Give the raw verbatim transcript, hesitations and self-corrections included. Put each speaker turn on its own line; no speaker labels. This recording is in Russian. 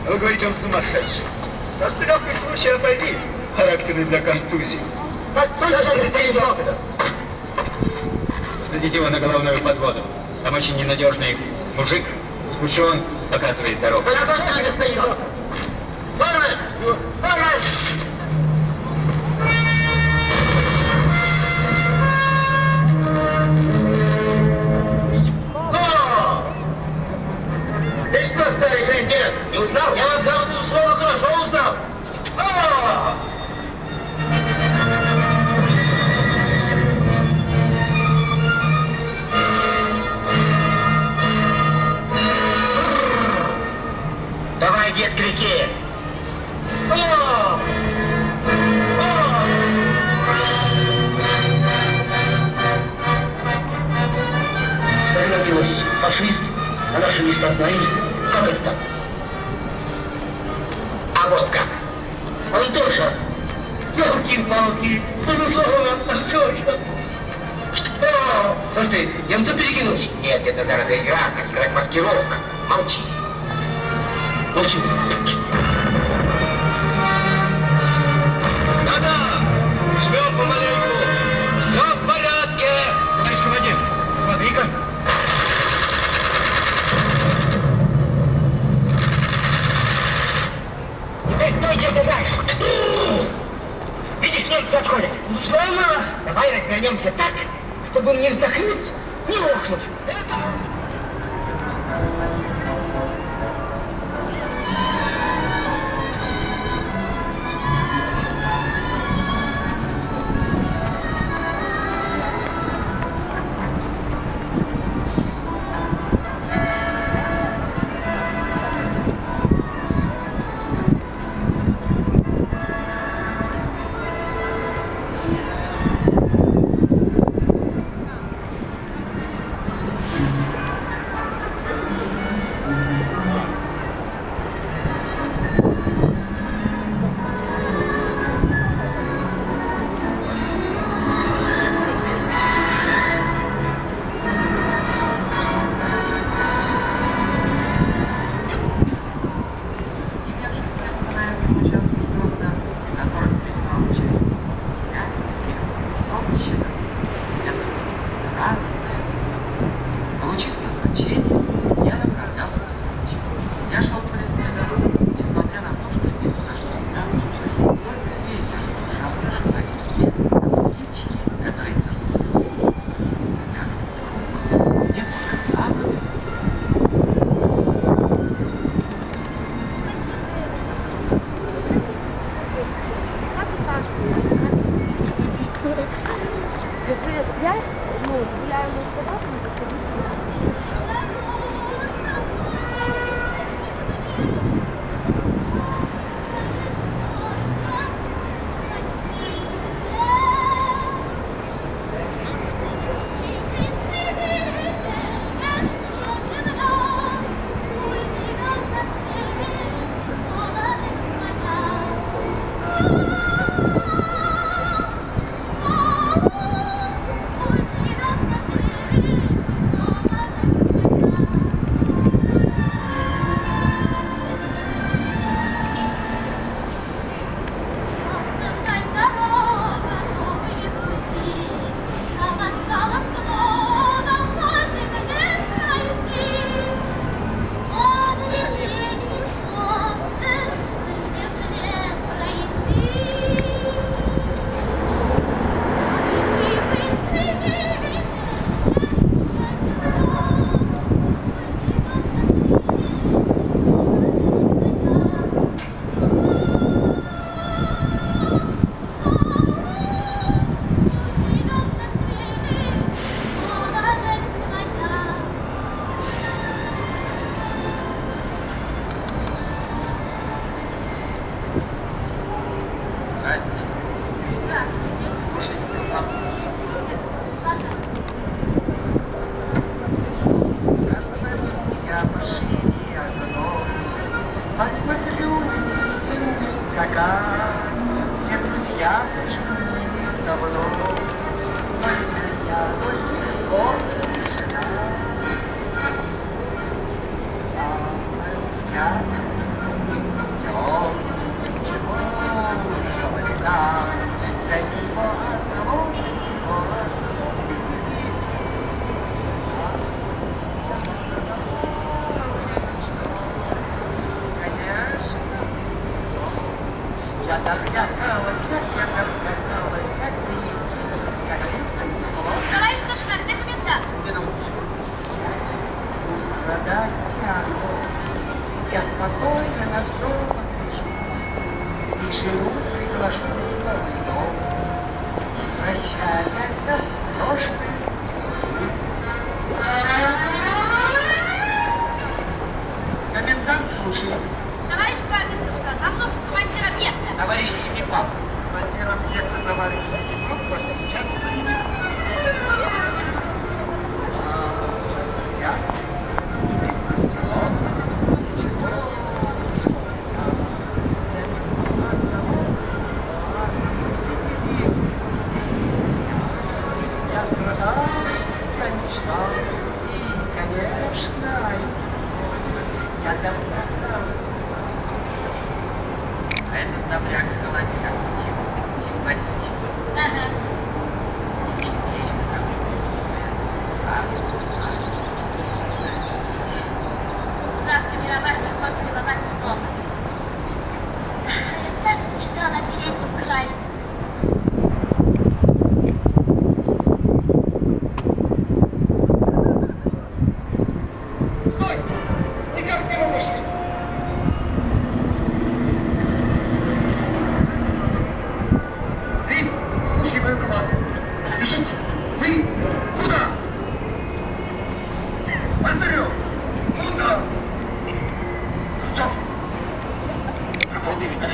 Вы говорите, он сумасшедший. На стрелковый случай обойди. Характерный для контузии.
Так точно господин доктор.
Посадите его на головную подводу. Там очень ненадежный мужик. В случае он показывает дорогу.
Да, конечно, господин доктор. Бармен! Бармен! Ты что, старый хрен, не узнал? Я вас, да, безусловно, хорошо узнал. О! Давай, дед, крики. О! О! Старина Иосиф, фашист. А наши места знаете? Как это так? А вот как. Он тоже. Ёлки-палки, безусловно, точно. Что? Слушай, ты, немцы перекинулся? Нет, это, наверное, игра, так сказать, маскировка. Молчи. Молчи. Да-да, жмем помаленьку. Все в порядке. Товарищ командир, смотри-ка. Стойте, товарищ! Видишь, немцы отходят. Ну, слава! Давай развернемся так, чтобы не вздохнуть, не охнуть.
Скажи, я, ну, гуляю на собакам,
Товарищ старшина, где комендант?
Я спокойно на сон лежу и живу, приглашу новый дом. И прощальная дорожка комендант слушает.
Товарищ главный старшина, нам нужен командир объекта.
Товарищ Семипал. Командир объекта, товарищ Семипал, посвящает. Я? Я страдал, я мечтал, и, конечно, я давно. А этот добряк говорит, как симпатичный.
Ага.
Местечко там. А?
Здравствуй, мировашник, можно ли попасть в дом? Я так мечтала о переднем крае.
Стой! Ты как не можешь? Ты, слушай мою команду. Идите. Вы куда? Вперед! Куда? Что? Какой ты